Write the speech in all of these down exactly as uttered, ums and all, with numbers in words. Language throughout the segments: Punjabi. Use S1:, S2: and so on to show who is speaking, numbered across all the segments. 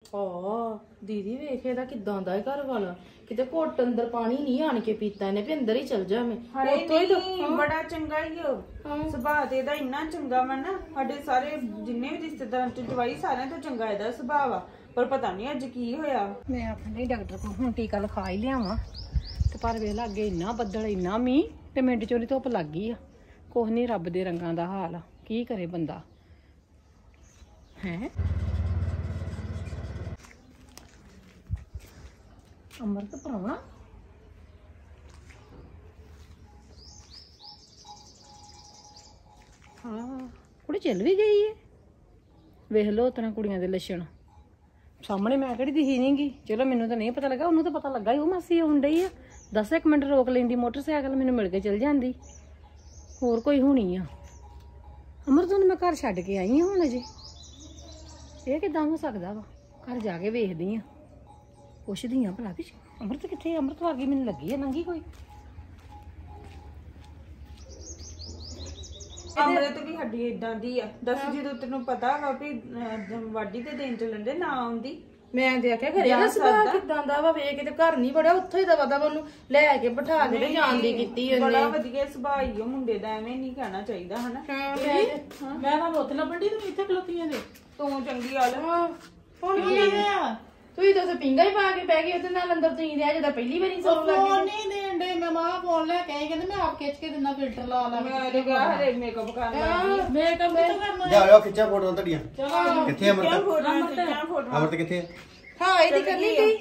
S1: ਹਾਂ ਦੀਦੀ ਵੇਖ ਇਹਦਾ ਕਿਦਾਂ ਦਾ ਹੈ ਘਰ ਵਾਲਾ ਕਿਤੇ ਘੁੱਟ ਅੰਦਰ ਪਾਣੀ ਨਹੀਂ ਆਣ ਕੇ ਪੀਤਾ ਇਹਨੇ ਵੀ ਅੰਦਰ ਹੀ ਚਲ ਜਾ ਮੈਂ
S2: ਉੱਤੋਂ ਹੀ ਤਾਂ ਬੜਾ ਚੰਗਾ ਹੀ ਉਹ ਸੁਭਾਅ ਤੇ ਇਹਦਾ ਇੰਨਾ ਚੰਗਾ ਵਾ ਨਾ ਸਾਡੇ ਸਾਰੇ ਜਿੰਨੇ ਵੀ ਰਿਸ਼ਤੇਦਾਰਾਂ ਚ ਜਵਾਈ ਸਾਰਿਆਂ ਤੋਂ ਚੰਗਾ ਇਹਦਾ ਸੁਭਾਅ ਵਾ ਪਰ ਪਤਾ ਨਹੀਂ ਅੱਜ ਕੀ ਹੋਇਆ।
S3: ਮੈਂ ਆਖਣੀ ਡਾਕਟਰ ਕੋਲ ਹੁਣ ਟੀਕਾ ਲਿਖਾ ਹੀ ਲਿਆਵਾਂ ਤੇ ਪਰ ਵੇਖ ਅੱਗੇ ਇੰਨਾ ਬੱਦਲ ਇੰਨਾ ਮੀਂਹ ਤੇ ਮਿੰਟ ਚੋਂ ਧੁੱਪ ਲੱਗ ਗਈ ਆ। ਕੁਛ ਨਹੀਂ ਰੱਬ ਦੇ ਰੰਗਾਂ ਦਾ ਹਾਲ ਕੀ ਕਰੇ ਬੰਦਾ ਹੈ। ਅੰਮ੍ਰਿਤ ਭਰਾਉਣਾ ਹਾਂ ਕੁੜੀ ਚੱਲ ਵੀ ਗਈ ਏ। ਵੇਖ ਲੋ ਉਤਨਾ ਕੁੜੀਆਂ ਦੇ ਲੱਛਣ ਸਾਹਮਣੇ ਮੈਂ ਕਿਹੜੀ ਦਿਖੀ ਨੀ ਗੀ। ਚਲੋ ਮੈਨੂੰ ਤਾਂ ਨਹੀਂ ਪਤਾ ਲੱਗਾ ਉਹਨੂੰ ਤਾਂ ਪਤਾ ਲੱਗਾ ਹੀ ਉਹ ਮਾਸੀ ਆਉਣ ਡਈ ਆ। ਦਸ ਇੱਕ ਮਿੰਟ ਰੋਕ ਲੈਂਦੀ ਮੋਟਰਸਾਈਕਲ ਮੈਨੂੰ ਮਿਲ ਕੇ ਚਲ ਜਾਂਦੀ। ਹੋਰ ਕੋਈ ਹੋਣੀ ਆ। ਅਮਰਤ ਨੂੰ ਮੈਂ ਘਰ ਛੱਡ ਕੇ ਆਈ ਆ ਹੁਣ ਅਜੇ ਇਹ ਕਿਦਾਂ ਹੋ ਸਕਦਾ ਵਾ। ਘਰ ਜਾ ਕੇ ਵੇਖਦੀ ਆ ਪੁੱਛਦੀ ਆ ਭਲਾ ਵੀ ਅਮਰਤ ਕਿੱਥੇ। ਅਮਰਤ ਵਰਗੀ ਮੈਨੂੰ ਲੱਗੀ ਆ ਨੰਗੀ ਕੋਈ।
S2: ਅਮਰਤ ਵੀ ਸਾਡੀ ਇਦਾਂ ਦੀ ਆ ਦੱਸ ਜਦੋਂ ਤੈਨੂੰ ਪਤਾ ਵਾ ਵੀ ਵਾਢੀ ਤੇ ਦਿਨ ਚੱਲਣ ਦੇ ਨਾ ਆਉਂਦੀ।
S1: ਮੈਂ ਤੇ ਆਖਿਆ ਘਰੇ ਦਾ ਸੁਭਾਅ ਕਿਦਾਂ ਦਾ ਵਾ ਵੇਖ ਕੇ ਤੇ ਘਰ ਨਹੀਂ ਬੜਿਆ ਉੱਥੋਂ ਹੀ ਦਵਾ ਦਵਾ ਉਹਨੂੰ ਲੈ ਕੇ ਬਿਠਾ ਕੇ ਤੇ ਜਾਣ ਦੀ ਕੀਤੀ ਉਹਨੇ।
S2: ਬੜਾ ਵਧੀਆ ਸੁਭਾਅ ਹੀ ਉਹ ਮੁੰਡੇ ਦਾ ਐਵੇਂ ਨਹੀਂ ਕਹਿਣਾ ਚਾਹੀਦਾ ਹਨਾ।
S4: ਮੈਂ ਤਾਂ ਉੱਥੇ ਲੱਭਣੀ ਤੂੰ ਇੱਥੇ ਖਲੋਤੀਆਂ ਜੇ
S2: ਤੂੰ ਚੰਗੀ ਹਾਲ
S1: ਹੁਣ ਕੀ ਆ ਤੂੰ ਤਾਂ ਪਿੰਗਾ ਹੀ ਪਾ ਕੇ ਬਹਿ ਗਈ ਉਹਦੇ ਨਾਲ ਅੰਦਰ ਤੁਸੀਂ ਰਿਹਾ ਜਦੋਂ ਪਹਿਲੀ ਵਾਰੀ ਸੌਣ ਲੱਗ
S4: ਫੋਨ ਨਹੀਂ ਦੇਣ ਦੇ ਮੈਂ ਮਾਂ ਫੋਨ ਲੈ ਕੇ ਆਈ ਕਹਿੰਦੇ ਮੈਂ ਆਪ ਖਿੱਚ ਕੇ ਦਿੰਦਾ ਫਿਲਟਰ ਲਾ ਲਾ
S2: ਮੈਂ ਤੇ ਕਿਹਾ ਹਰੇ ਮੇਕਅਪ ਕਰਨਾ
S4: ਮੇਕਅਪ ਕਿੱਥੋਂ ਕਰਨਾ
S5: ਜਾ ਲਿਓ ਖਿੱਚਾ ਫੋਟੋ ਤੁਹਾਡੀਆਂ ਕਿੱਥੇ ਅਮਰਤ
S2: ਫੋਟੋ
S5: ਅਮਰਤ ਕਿੱਥੇ
S1: ਹਾਂ ਇਹਦੀ ਕਰਨੀ ਗਈ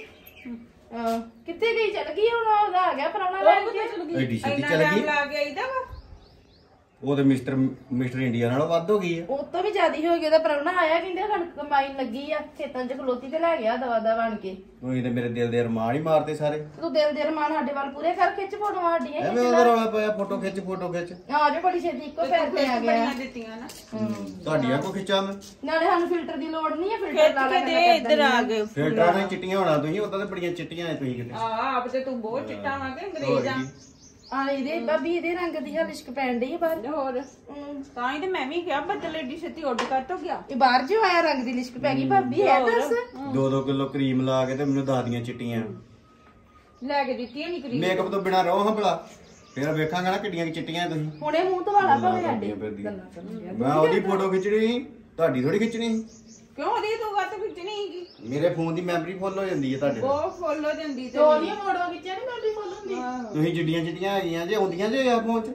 S1: ਕਿੱਥੇ ਗਈ ਚਲ ਗਈ ਹੁਣ ਉਹਦਾ ਆ ਗਿਆ ਪਰਾਉਣਾ ਲੈ ਕੇ
S5: ਐਡੀ ਛੇਤੀ
S2: ਇੰਨਾ
S5: ਚਲ
S2: ਟਾਈਮ
S5: ਗਈ।
S2: ਲਾ ਕੇ ਆਈਦਾ ਵਾ
S5: ਉਹ ਤੇ ਮਿਸਟਰ ਮਿਸਟਰ ਇੰਡੀਆ ਨਾਲੋਂ ਵੱਧ ਹੋ ਗਈ ਆ।
S1: ਉਹ ਤੋਂ ਵੀ ਜ਼ਿਆਦੀ ਹੋ ਗਈ ਉਹਦਾ ਪਰਾਉਣਾ ਆਇਆ ਕਹਿੰਦੇ ਕਣਕ ਕੰਬਾਈਨ ਲੱਗੀ ਆ ਖੇਤਾਂ 'ਚ ਖਲੋਤੀ ਤੇ ਲੈ ਗਿਆ ਦਵਾ ਦਾ ਬਣ ਕੇ।
S5: ਤੁਸੀਂ ਤੇ ਮੇਰੇ ਦਿਲ ਦੇ ਅਰਮਾਨ ਹੀ ਮਾਰਤੇ ਸਾਰੇ।
S1: ਤੂੰ ਦਿਲ ਦੇ ਅਰਮਾਨ ਸਾਡੇ ਵੱਲ ਪੂਰੇ ਕਰ ਖਿੱਚ ਫੋਟੋਆਂ ਸਾਡੀਆਂ
S5: ਐਵੇਂ ਉਹਦਾ ਰੌਲਾ ਪਿਆ ਫੋਟੋ ਖਿੱਚ ਫੋਟੋ ਖਿੱਚ।
S1: ਆ ਜੋ ਬੜੀ ਛੇਤੀ ਇੱਕੋ ਪੈਰ ਤੇ ਆ ਗਿਆ।
S2: ਦਿੱਤੀਆਂ ਨਾ
S5: ਤੁਹਾਡੀਆਂ ਕੋ ਖਿੱਚਾਂ ਮੈਂ
S1: ਨਾਲੇ ਸਾਨੂੰ ਫਿਲਟਰ ਦੀ ਲੋੜ ਨਹੀਂ ਹੈ ਫਿਲਟਰ ਲਾ
S2: ਖਿੱਚ ਕੇ ਦੇ ਇੱਧਰ ਆ ਗਏ।
S5: ਫਿਲਟਰਾਂ ਨੇ ਚਿੱਟੀਆਂ ਹੋਣਾ ਤੁਸੀਂ ਉਦਾਂ ਤੇ ਬੜੀਆਂ ਚਿੱਟੀਆਂ ਐ ਤੁਸੀਂ ਕਿਤੇ।
S2: ਆ ਆਪ ਤੇ ਤੂੰ ਬਹੁਤ ਚਿੱਟਾ ਵਾ ਕਿ ਅੰਗਰੇਜ਼ ਆ।
S1: ਆ ਇਹਦੇ ਬਾਬੀ ਇਹਦੇ ਰੰਗ ਦੀ ਹਲਿਸ਼ਕ ਪੈਣ ਡਈ ਬਾਹਰ।
S2: ਹੋਰ ਤਾਂ ਹੀ ਤੇ ਮੈਂ ਵੀ ਕਿਹਾ ਬੱਦਲ ਏਡੀ ਛੇਤੀ ਉੱਡ ਕੱਟ ਹੋ ਗਿਆ।
S1: ਇਹ ਬਾਹਰ ਜੋ ਆਇਆ ਰੰਗ ਦੀ ਲਿਸ਼ਕ ਪੈ ਗਈ ਭਾਬੀ ਹੈ ਦੱਸ।
S5: ਦੋ ਦੋ ਕਿਲੋ ਕਰੀਮ ਲਾ ਕੇ ਤੇ ਮੈਨੂੰ ਦਾਦੀਆਂ ਚਿੱਟੀਆਂ
S2: ਲੈ ਕੇ ਦਿੱਤੀਆਂ ਨਹੀਂ ਕਰੀ
S5: ਮੇਕਅਪ ਤੋਂ ਬਿਨਾ ਰਹੋ ਹਾਂ ਭਲਾ ਫੇਰ ਵੇਖਾਂਗਾ ਨਾ ਕਿੱਡੀਆਂ ਚਿੱਟੀਆਂ ਤੁਸੀਂ।
S1: ਹੁਣੇ ਮੂੰਹ ਤੋਂ ਵਾਲਾ ਭਾਵੇਂ ਸਾਡੇ
S5: ਮੈਂ ਉਹਦੀ ਫੋਟੋ ਖਿੱਚਣੀ ਸੀ ਤੁਹਾਡੀ ਥੋੜੀ ਖਿੱਚਣੀ ਸੀ।
S2: ਕਿਉਂ ਉਹਦੀ ਤੂੰ ਗੱਤ ਖਿੱਚਣੀ ਸੀਗੀ।
S5: ਮੇਰੇ ਫੋਨ ਦੀ ਮੈਮਰੀ ਫੁੱਲ ਹੋ ਜਾਂਦੀ ਹੈ ਤੁਹਾਡੇ ਨਾਲ।
S2: ਉਹ ਫੁੱਲ ਹੋ ਜਾਂਦੀ ਤੇ
S4: ਉਹਦੀਆਂ ਫੋਟੋਆਂ ਖਿੱਚਿਆ ਨਹੀਂ ਮੈਂ ਵੀ ਫੋਨ ਹੁੰਦੀ
S5: ਤੁਸੀਂ ਜਿੱਡੀਆਂ ਜਿੱਡੀਆਂ ਹੈਗੀਆਂ ਜੇ ਆਉਂਦੀਆਂ ਜੇ ਆ ਫੋਨ 'ਚ।